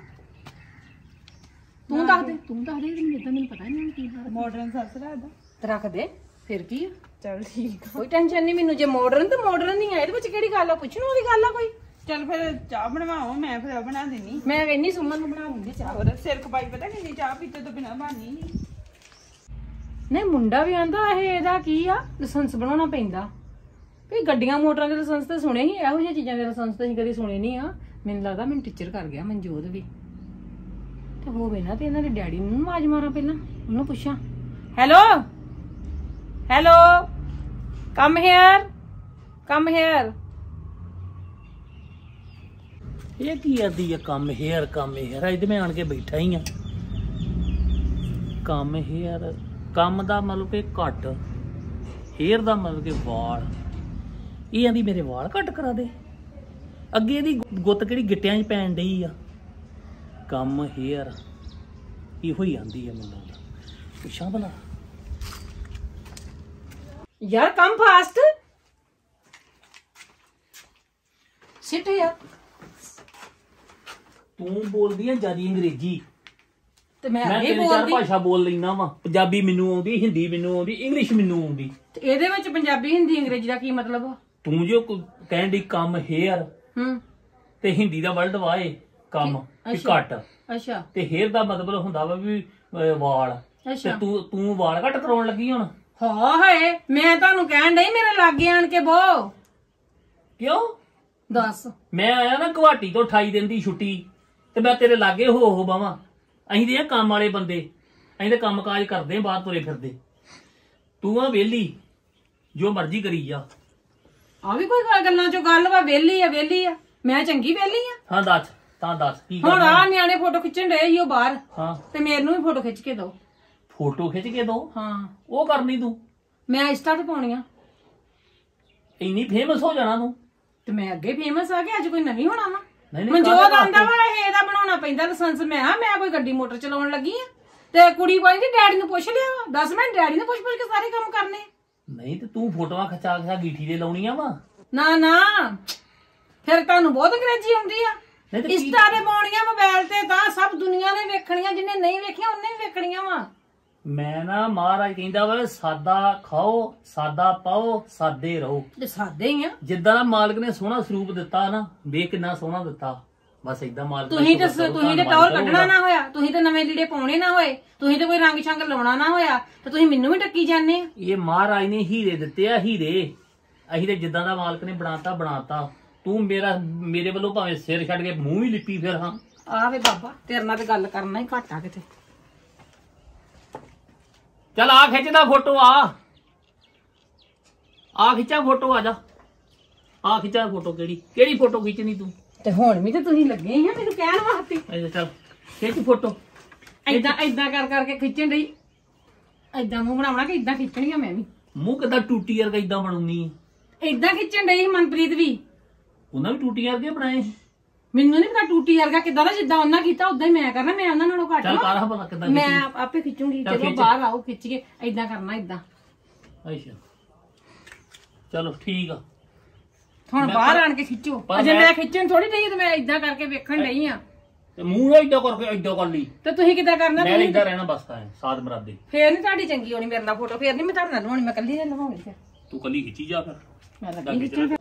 S3: ਤੂੰ ਦੱਸ ਦੇ ਤੂੰ ਦੱਸ ਦੇ ਮੈਨੂੰ ਏਦਾਂ ਮੈਨੂੰ ਪਤਾ ਨਹੀਂ ਕੀ
S2: ਮਾਡਰਨ ਸੱਸ ਰੱਖਦਾ
S3: ਤੇ ਰੱਖ ਦੇ ਫਿਰ ਕੀ ਆ
S2: ਚਲ ਠੀਕ
S3: ਕੋਈ ਟੈਨਸ਼ਨ ਨਹੀਂ ਮੈਨੂੰ ਜੇ ਮਾਡਰਨ ਤੇ ਮਾਡਰਨ ਨਹੀਂ ਆ ਇਹਦੇ ਵਿੱਚ ਕਿਹੜੀ ਗੱਲ ਆ ਪੁੱਛਣ ਵਾਲੀ ਗੱਲ ਆ ਕੋਈ
S2: ਚੱਲ ਫਿਰ ਚਾਹ ਬਣਵਾਓ ਮੈਂ ਫਿਰ ਬਣਾ ਦੇਣੀ
S3: ਮੈਂ ਕਹਿੰਨੀ ਸੁਮਨ ਨੂੰ ਬਣਾ ਦਿੰਦੀ ਚਾਹ
S2: ਹੋਰ ਸਿਰ ਖਪਾਈ ਪਤਾ ਕਿੰਨੀ ਚਾਹ ਪੀਤੇ ਤੋਂ ਬਿਨਾ ਬਣਨੀ ਨਹੀਂ
S3: ਨਹੀਂ ਮੁੰਡਾ ਵੀ ਆਂਦਾ ਇਹ ਇਹਦਾ ਕੀ ਆ ਲਾਇਸੈਂਸ ਬਣਾਉਣਾ ਪੈਂਦਾ ਵੀ ਗੱਡੀਆਂ ਮੋਟਰਾਂ ਦੇ ਲਾਇਸੈਂਸ ਤੇ ਸੁਣੇ ਹੀ ਇਹੋ ਜਿਹੀਆਂ ਚੀਜ਼ਾਂ ਦੇ ਲਾਇਸੈਂਸ ਤਾਂ ਅਸੀਂ ਕਦੇ ਸੁਣੇ ਨਹੀਂ ਆ ਮੈਨੂੰ ਲੱਗਦਾ ਮੈਨੂੰ ਟੀਚਰ ਕਰ ਗਿਆ ਮਨਜੋਤ ਵੀ ਤੇ ਹੋਵੇ ਨਾ ਤੇ ਇਹਨਾਂ ਦੇ ਡੈਡੀ ਨੂੰ ਆਵਾਜ਼ ਮਾਰਾਂ ਪਹਿਲਾਂ ਉਹਨੂੰ ਪੁੱਛਾਂ hello hello come here come here
S7: ਇਹ ਕੀ ਆਦੀ ਆ ਕੰਮ ਹੇਅਰ ਕੰਮ ਹੇਅਰ ਅੱਜ ਤੇ ਮੈਂ ਆਣ ਕੇ ਬੈਠਾ ਹੀ ਆ ਕੰਮ ਹੇਅਰ ਕੰਮ ਦਾ ਮਤਲਬ ਕਿ ਘੱਟ ਹੇਅਰ ਦਾ ਮਤਲਬ ਕਿ ਵਾਲ ਇਹ ਆਂਦੀ ਮੇਰੇ ਵਾਲ ਘੱਟ ਕਰਾ ਦੇ ਅੱਗੇ ਇਹਦੀ ਗੁੱਤ ਕਿਹੜੀ ਗਿੱਟਿਆਂ 'ਚ ਪੈਣ ਡਈ ਆ ਕੰਮ ਹੇਅਰ ਇਹੋ ਹੀ ਆਂਦੀ ਆ ਮੈਨੂੰ ਪੁੱਛਾਂ ਭਲਾ
S3: ਯਾਰ ਕਮ ਫਾਸਟ ਸਿਟ ਯਾਰ
S7: ਤੂੰ ਬੋਲਦੀ ਆ ਜਿਆਦੀ ਅੰਗਰੇਜ਼ੀ
S3: ਤੇ ਮੈਂ
S7: ਮੈਂ
S3: ਇਹ
S7: ਤਿੰਨ ਚਾਰ
S3: ਬੋਲਦੀ
S7: ਭਾਸ਼ਾ ਬੋਲ ਲੈਣਾ ਵਾ ਪੰਜਾਬੀ ਮੈਨੂੰ ਆਉਂਦੀ ਹਿੰਦੀ ਮੈਨੂੰ ਆਉਂਦੀ ਇੰਗਲਿਸ਼ ਮੈਨੂੰ ਆਉਂਦੀ
S3: ਤੇ ਇਹਦੇ ਵਿੱਚ ਪੰਜਾਬੀ ਹਿੰਦੀ ਅੰਗਰੇਜ਼ੀ ਦਾ ਕੀ ਮਤਲਬ ਆ
S7: ਤੂੰ ਜੋ ਕੁ- ਕਹਿਣ ਦੀ ਕੰਮ ਹੇਅਰ
S3: ਹੂੰ
S7: ਤੇ ਹਿੰਦੀ ਦਾ ਵਰਲਡ ਵਾਏ ਕੰਮ ਵੀ
S3: ਅੱਛਾ।
S7: ਘੱਟ
S3: ਅੱਛਾ
S7: ਤੇ ਹੇਅਰ ਦਾ ਮਤਲਬ ਹੁੰਦਾ ਵਾ ਵੀ ਅਹ, ਵਾਲ ਤੇ
S3: ਅੱਛਾ
S7: ਤੂੰ ਤੂੰ ਵਾਲ ਘੱਟ ਕਰਾਉਣ ਲੱਗੀ ਹੁਣ
S3: ਹਾਂ ਹੈ ਮੈਂ ਤੁਹਾਨੂੰ ਕਹਿਣ ਡਈ ਮੇਰੇ ਲਾਗੇ ਆਣ ਕੇ ਬੋ
S7: ਕਿਉਂ
S3: ਦੱਸ
S7: ਮੈਂ ਆਇਆ ਨਾ ਗੁਹਾਟੀ ਤੋਂ ਅਠਾਈ ਦਿਨ ਦੀ ਛੁੱਟੀ ਤੇ ਮੈਂ ਤੇਰੇ ਲਾਗੇ ਹੋ ਹੋ ਬਾਵਾਂ ਅਸੀਂ ਤੇ ਆ ਕੰਮ ਵਾਲੇ ਬੰਦੇ ਅਸੀਂ ਤੇ ਕੰਮ ਕਾਜ ਕਰਦੇ ਆਂ ਬਾਹਰ ਤੁਰੇ ਫਿਰਦੇ ਤੂੰ ਆ ਵਿਹਲੀ ਜੋ ਮਰਜ਼ੀ ਕਰੀ ਜਾ
S3: ਆ ਵੀ ਕੋਈ ਗੱਲ- ਗੱਲਾਂ ਚੋਂ ਗੱਲ ਵਾ ਵਿਹਲੀ ਆ ਵਿਹਲੀ ਆ ਮੈਂ ਚੰਗੀ ਵਿਹਲੀ ਆ
S7: ਹਾਂ ਦੱਸ ਤਾਂ ਦੱਸ ਕੀ
S3: ਹੁਣ
S7: ਕਰਨਾ?
S3: ਆ ਨਿਆਣੇ ਫੋਟੋ ਖਿੱਚਣ ਡਏ ਈ ਉਹ ਬਾਹਰ
S7: ਹਾਂ
S3: ਤੇ ਮੈਨੂੰ ਵੀ ਫੋਟੋ ਖਿੱਚ ਕੇ ਦਿਓ
S7: ਫੋਟੋ ਖਿੱਚ ਕੇ ਦੋ
S3: ਹਾਂ
S7: ਉਹ ਕਰਨੀ ਤੂੰ
S3: ਮੈਂ ਇੰਸਟਾ ਤੇ ਪਾਉਣੀਆਂ
S7: ਇੰਨੀ ਫੇਮਸ ਹੋ ਜਾਣਾ ਤੂੰ
S3: ਤੇ ਮੈਂ ਅੱਗੇ ਫੇਮਸ ਆ ਗਿਆ ਅੱਜ ਕੋਈ ਨਵੀਂ ਹੋਣਾ ਵਾ
S7: ਨਹੀਂ ਨਹੀਂ
S3: ਮਨਜੋਤ
S7: ਕਾਹਦੇ
S3: ਆਂਦਾ
S7: ਵਾਸਤੇ?
S3: ਵਾ ਇਹ ਇਹਦਾ ਬਣਾਉਣਾ ਪੈਂਦਾ ਲਾਇਸੈਂਸ ਮੈਂ ਆ ਮੈਂ ਕੋਈ ਗੱਡੀ ਮੋਟਰ ਚਲਾਉਣ ਲੱਗੀ ਆ ਤੇ ਕੁੜੀ ਕੋਈ ਨਹੀਂ ਡੈਡੀ ਨੂੰ ਪੁੱਛ ਲਿਆ ਵਾ ਦਸ ਮਿੰਟ ਡੈਡੀ ਨੂੰ ਪੁੱਛ ਪੁੱਛ ਕੇ ਸਾਰੇ ਕੰਮ ਕਰਨੇ
S7: ਨਹੀਂ ਤੇ ਤੂੰ ਫੋਟੋਆਂ ਖਿਚਾ ਖਿਚਾ ਗੀਠੀ ਦੇ ਲਾਉਣੀਆਂ ਵਾ
S3: ਨਾ ਨਾ ਫਿਰ ਤੁਹਾਨੂੰ ਬਹੁਤ ਅੰਗਰੇਜ਼ੀ ਆਉਂਦੀ ਆ
S7: ਨਹੀਂ ਤੇ ਕੀ-
S3: ਇੰਸਟਾ ਤੇ ਪਾਉਣੀਆਂ ਮੋਬਾਈਲ ਤੇ ਤਾਂ ਸਭ ਦੁਨੀਆ ਨੇ ਵੇਖਣੀਆਂ ਜਿੰਨੇ ਨਹੀਂ ਵੇਖੀਆਂ ਉਹਨੇ ਵੀ ਵੇਖਣੀਆਂ ਵਾ
S7: ਮੈਂ ਨਾ ਮਹਾਰਾਜ ਕਹਿੰਦਾ ਵਾ ਸਾਦਾ ਖਾਓ ਸਾਦਾ ਪਾਓ ਸਾਦੇ ਰਹੋ।
S3: ਤੇ ਸਾਦੇ ਹੀ ਆ।
S7: ਜਿੱਦਾਂ ਦਾ ਮਾਲਕ ਨੇ ਸੋਹਣਾ ਸਰੂਪ ਦਿੱਤਾ ਨਾ ਵੇਖ ਕਿੰਨਾ ਸੋਹਣਾ ਦਿੱਤਾ। ਬਸ ਏਦਾਂ ਮਾਲਕ ਦਾ
S3: ਤੁਸੀਂ ਤੇ
S7: ਸ਼ੁਕਰ ਕਰੋ,
S3: ਤੁਸੀਂ ਤੇ
S7: ਧੰਨਵਾਦ
S3: ਟੌਰ
S7: ਕਰੋ
S3: ਕੱਢਣਾ
S7: ਉਹਦਾ।
S3: ਨਾ ਹੋਇਆ, ਤੁਸੀਂ ਤੇ ਨਵੇਂ ਲੀੜੇ ਪਾਉਣੇ ਨਾ ਹੋਏ, ਤੁਸੀਂ ਤੇ ਕੋਈ ਰੰਗ ਛੰਗ ਲਾਉਣਾ ਨਾ ਹੋਇਆ ਤੇ ਤੁਸੀਂ ਮੈਨੂੰ ਵੀ ਟੱਕੀ ਜਾਂਦੇ ਆ।
S7: ਇਹ ਮਹਾਰਾਜ ਨੇ ਹੀਰੇ ਦਿੱਤੇ ਆ ਹੀਰੇ। ਅਸੀਂ ਤੇ ਜਿੱਦਾਂ ਦਾ ਮਾਲਕ ਨੇ ਬਣਾਤਾ ਬਣਾਤਾ। ਤੂੰ ਮੇਰਾ ਮੇਰੇ ਵੱਲੋਂ ਭਾਵੇਂ ਸਿਰ ਛੱਡ ਕੇ ਮੂੰਹ ਵੀ ਲਿਪੀ ਫਿਰ ਹਾਂ।
S3: ਆ ਵੇ ਬਾਬਾ ਤੇਰੇ ਨਾਲ ਤੇ ਗੱਲ ਕਰਨਾ ਹੀ ਘੱਟ ਆ ਕਿਤੇ।
S7: ਚੱਲ ਆ ਖਿੱਚਦਾ ਫੋਟੋ ਆ ਆ ਖਿੱਚਾ ਫੋਟੋ ਆ ਜਾ ਆ ਖਿੱਚਾ ਫੋਟੋ। ਕਿਹੜੀ ਕਿਹੜੀ ਫੋਟੋ ਖਿੱਚਣੀ ਤੂੰ?
S3: ਤੇ ਹੁਣ ਵੀ ਤੇ ਤੁਸੀਂ ਲੱਗੇ ਹੀ ਆ ਮੈਨੂੰ ਕਹਿਣ ਵਾਸਤੇ।
S7: ਅੱਛਾ ਚੱਲ ਖਿੱਚ ਫੋਟੋ।
S3: ਏਦਾਂ ਏਦਾਂ ਕਰ ਕਰਕੇ ਖਿੱਚਣ ਡਈ। ਏਦਾਂ ਮੂੰਹ ਬਣਾਉਣਾ ਕਿ ਏਦਾਂ ਖਿੱਚਣੀ ਆ ਮੈਂ ਵੀ।
S7: ਮੂੰਹ ਕਿੱਦਾਂ ਟੂਟੀ ਵਰਗਾ ਇਦਾਂ ਬਣਾਉਣੀ ਹੈ?
S3: ਏਦਾਂ ਖਿੱਚਣ ਡਈ ਸੀ ਮਨਪ੍ਰੀਤ ਵੀ।
S7: ਉਹਨਾਂ ਵੀ ਟੂਟੀ ਵਰਗੇ ਬਣਾਏ।
S3: ਮੈਨੂੰ ਨਹੀਂ ਪਤਾ ਟੂਟੀ ਵਰਗਾ ਕਿੱਦਾਂ ਦਾ, ਜਿੱਦਾਂ ਉਹਨਾਂ ਕੀਤਾ ਉਦਾਂ ਹੀ ਮੈਂ ਕਰਨਾ। ਮੈਂ ਉਹਨਾਂ ਨਾਲੋਂ ਘੱਟ
S7: ਚੱਲ
S3: ਵਾਂ।
S7: ਕਰ ਹਾਂ ਪਤਾ ਕਿੱਦਾਂ
S3: ਮੈਂ
S7: ਖਿੱਚਣੀ।
S3: ਆਪ- ਆਪੇ ਖਿੱਚੂੰਗੀ।
S7: ਚੱਲ
S3: ਚਲੋ
S7: ਖਿੱਚ।
S3: ਬਾਹਰ ਆਓ ਖਿੱਚ ਕੇ ਏਦਾਂ ਕਰਨਾ ਏਦਾਂ।
S7: ਅੱਛਾ ਚਲੋ ਠੀਕ ਆ।
S3: ਹੁਣ
S7: ਮੈਂ
S3: ਬਾਹਰ
S7: ਪਰ-
S3: ਆਣ ਕੇ ਖਿੱਚੋ।
S7: ਪਰ
S3: ਅਜੇ
S7: ਮੈਂ-
S3: ਮੈਂ ਖਿੱਚਣ ਥੋੜੀ ਡਈ ਤੇ ਮੈਂ ਏਦਾਂ ਕਰਕੇ ਵੇਖਣ ਡਈ ਆ।
S7: ਤੇ ਮੂੰਹ ਨਾਲ ਇਦਾਂ ਕਰਕੇ ਇਦਾਂ ਕਰ ਲਈ।
S3: ਤੇ ਤੁਸੀਂ ਕਿੱਦਾਂ ਕਰਨਾ?
S7: ਮੈਂ
S3: ਤੁਸੀਂ
S7: ਇਦਾਂ ਰਹਿਣਾ ਬਸ ਤਾਂ ਸਾਧ ਮਰਾਦੇ।
S3: ਫੇਰ ਨਹੀਂ ਤੁਹਾਡੀ ਚੰਗੀ ਹੋਣੀ ਮੇਰੇ ਨਾਲ ਫੋਟੋ। ਫੇਰ ਨਹੀਂ ਮੈਂ ਤੁਹਾਡੇ ਨਾਲ ਲਵਾਉਣੀ, ਮੈਂ ਕੱਲੀ ਨੇ ਲਵਾਉਣੀ। ਫਿਰ
S7: ਤੂੰ ਕੱਲੀ ਖਿੱਚੀ ਜਾ ਫਿਰ।
S3: ਮੈਂ
S7: ਲੱਗੀ
S3: ਲੱਗੀ ਖਿੱਚਣ।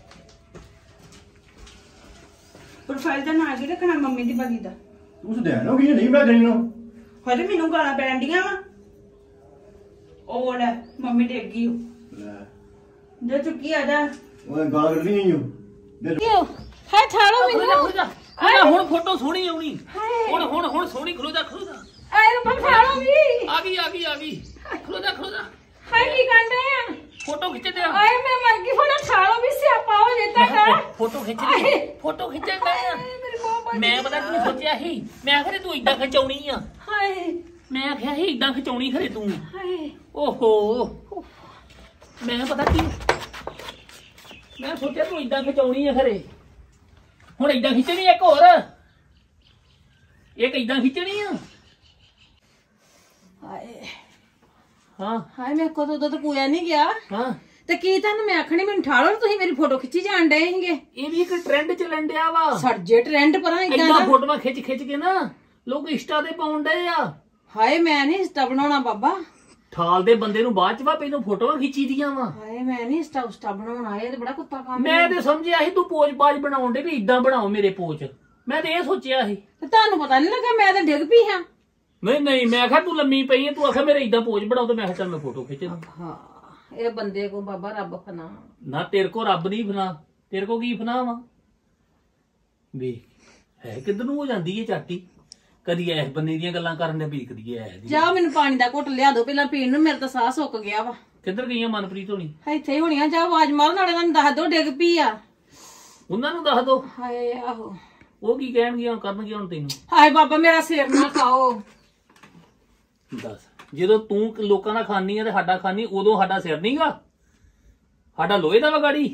S2: ਪ੍ਰੋਫਾਈਲ ਦਾ ਨਾਂ ਕੀ ਰੱਖਣਾ ਮੰਮੀ ਦੀ ਬਗੀ ਦਾ?
S5: ਉਸ ਦੇਣ ਹੋ ਗਈ ਨਹੀਂ ਮੈਂ ਦੇਣ ਨੂੰ।
S2: ਹਲੇ ਮੈਨੂੰ ਗਾਲਾਂ ਪੈਣ ਡੀਆਂ ਵਾ। ਉਹ ਲੈ ਮੰਮੀ ਡਿੱਗ ਗਈ ਓ।
S5: ਲੈ
S2: ਜੇ ਚੁੱਕੀ ਆ ਜਾ।
S5: ਉਹ ਗਾਲ ਕੱਢਣੀ ਨਹੀਂ ਉਹ ਦੇ
S3: ਕਿਉਂ ਹੈ ਠਾਲੋ
S7: ਖਲੋ ਜਾ,
S3: ਮੈਨੂੰ।
S7: ਖਲੋ ਜਾ। ਆ ਹੁਣ ਫੋਟੋ ਸੋਹਣੀ ਆਉਣੀ। ਹੁਣ ਹੁਣ ਹੁਣ ਸੋਹਣੀ। ਖਲੋ ਜਾ ਖਲੋ ਜਾ।
S3: ਆਏ ਰੱਬਾ ਠਾਲੋ ਵੀ।
S7: ਆ ਗਈ ਆ ਗਈ ਆ ਗਈ। ਖਲੋ ਜਾ ਖਲੋ ਜਾ।
S3: ਹਾਏ ਕੀ ਕਰਦੇ ਆ?
S7: ਫੋਟੋ ਖਿੱਚਦੇ ਆ।
S3: ਆਏ ਮੈਂ ਮਰ ਗਈ। ਹੁਣ ਠਾਲੋ ਵੀ ਸਿਆਪਾ ਹੋ ਜੇ ਤੁਹਾਡਾ।
S7: ਫੋਟੋ ਖਿੱਚਦੇ ਫੋਟੋ ਖਿੱਚਣ ਡਏ ਆ।
S3: ਮੇਰੀ ਮਾਂ
S7: ਮੈਂ ਪਤਾ ਕੀ ਸੋਚਿਆ ਸੀ? ਮੈਂ ਆਖਿਆ ਤੂੰ ਇਦਾਂ ਖਿਚਾਉਣੀ ਆ।
S3: ਹਾਏ
S7: ਮੈਂ ਆਖਿਆ ਸੀ ਇਦਾਂ ਖਿਚਾਉਣੀ ਖਰੇ ਤੂੰ।
S3: ਹਾਏ
S7: ਓਹੋ ਮੈਂ ਪਤਾ ਕੀ ਮੈਂ ਸੋਚਿਆ ਤੂੰ ਇਦਾਂ ਖਿਚਾਉਣੀ ਆ ਖਰੇ। ਹੁਣ ਇਦਾਂ ਖਿੱਚਣੀ ਇੱਕ ਹੋਰ। ਇੱਕ ਇਦਾਂ ਖਿੱਚਣੀ ਆ।
S3: ਹਾਏ
S7: ਹਾਂ
S3: ਹਾਏ ਮੇਰੇ ਕੋਲ ਤਾਂ ਉਦੋਂ ਤਾਂ ਪੂਆ ਨਹੀਂ ਗਿਆ।
S7: ਹਾਂ
S3: ਤੇ ਕੀ ਤੁਹਾਨੂੰ ਮੈਂ ਆਖਣੀ ਮੈਨੂੰ ਠਾਲੋ, ਤੁਸੀਂ ਮੇਰੀ ਫੋਟੋ ਖਿੱਚੀ ਜਾਣ ਡਏ ਸੀਗੇ।
S7: ਇਹ ਵੀ ਇੱਕ ਟ੍ਰੈਂਡ ਚੱਲਣ ਡਿਆ ਵਾ।
S3: ਸਰਜੇ ਟ੍ਰੈਂਡ ਪਰਾਂ ਇਦਾਂ
S7: ਇਦਾਂ
S3: ਦਾ।
S7: ਫੋਟੋਆਂ ਖਿੱਚ ਖਿੱਚ ਕੇ ਨਾ ਲੋਕ ਇੰਸਟਾ ਤੇ ਪਾਉਣ ਡਏ ਆ।
S3: ਹਾਏ ਮੈਂ ਨਹੀਂ ਇੰਸਟਾ ਬਣਾਉਣਾ ਬਾਬਾ।
S7: ਠਾਲ ਦੇ ਬੰਦੇ ਨੂੰ ਬਾਅਦ ਚ ਵਾ ਪਹਿਲਾਂ ਫੋਟੋਆਂ ਖਿੱਚੀ ਦੀਆਂ ਵਾ।
S3: ਹਾਏ ਮੈਂ ਨਹੀਂ ਇੰਸਟਾ ਉਸਟਾ ਬਣਾਉਣਾ। ਇਹ ਤੇ ਬੜਾ ਕੁੱਤਾ ਕੰਮ
S7: ਮੈਂ ਤੇ ਸਮਝਿਆ ਸੀ ਤੂੰ ਪੋਜ ਪਾਜ ਬਣਾਉਣ ਦੇ ਵੀ ਇਦਾਂ ਬਣਾਓ ਮੇਰੇ ਪੋਚ। ਮੈਂ ਤੇ ਇਹ ਸੋਚਿਆ ਸੀ।
S3: ਤੇ ਤੁਹਾਨੂੰ ਪਤਾ ਨਹੀਂ ਲੱਗਾ ਮੈਂ ਤਾਂ ਡਿੱਗ ਪਈ ਹਾਂ।
S7: ਨਹੀਂ ਨਹੀਂ ਮੈਂ ਕਿਹਾ ਤੂੰ ਲੰਮੀ ਪਈ ਹੈ। ਤੂੰ ਆਖਿਆ ਮੇਰੇ ਇਦਾਂ ਪੋਜ ਬਣਾਓ ਤੇ ਮੈਂ ਕਿਹਾ ਚੱਲ ਮੈਂ ਫੋਟੋ ਖਿੱਚ ਲਾਂ।
S3: ਹਾਂ ਇਹ ਬੰਦੇ ਕੋ ਬਾਬਾ ਰੱਬ ਫਨਾ।
S7: ਨਾ ਤੇਰੇ ਕੋ ਰੱਬ ਦੀ ਫਨਾ। ਤੇਰੇ ਕੋ ਕੀ ਫਨਾ ਵਾ? ਵੇਖ ਹੈ ਕਿੱਧਰ ਨੂੰ ਹੋ ਜਾਂਦੀ ਹੈ ਚਾਟੀ। ਕਦੀ ਐਸ ਬੰਦੇ ਦੀਆਂ ਗੱਲਾਂ ਕਰਨ ਦੇ ਵੀ ਕਦੀ ਐ ਦੀ।
S3: ਜਾ ਮੈਨੂੰ ਪਾਣੀ ਦਾ ਘੁੱਟ ਲਿਆ ਦਿਓ ਪਹਿਲਾਂ ਪੀਣ ਨੂੰ। ਮੇਰੇ ਤਾਂ ਸਾਹ ਸੁੱਕ ਗਿਆ ਵਾ।
S7: ਕਿੱਧਰ ਗਈਆਂ ਮਨਪ੍ਰੀਤ ਹੋਣੀ?
S3: ਇੱਥੇ ਹੀ ਹੋਣੀਆਂ। ਜਾ ਆਵਾਜ਼ ਮਾਰੋ ਨਾਲੇ ਤੁਹਾਨੂੰ ਦੱਸ ਦੋ ਡਿੱਗ ਪਈ ਆ।
S7: ਉਹਨਾਂ ਨੂੰ ਦੱਸ ਦੋ।
S3: ਹਾਏ ਆਹੋ
S7: ਉਹ ਕੀ ਕਹਿਣਗੀਆਂ ਕਰਨਗੀਆਂ ਹੁਣ ਤੈਨੂੰ?
S3: ਹਾਏ ਬਾਬਾ ਮੇਰਾ ਸਿਰ ਨਾ ਖਾਓ।
S7: ਦੱਸ ਜਦੋਂ ਤੂੰ ਲੋਕਾਂ ਦਾ ਖਾਨੀ ਆ ਤੇ ਸਾਡਾ ਖਾਨੀ ਉਦੋਂ ਸਾਡਾ ਸਿਰ ਨਹੀਂਗਾ। ਸਾਡਾ ਲੋਹੇ ਦਾ ਵਾ ਗਾੜੀ।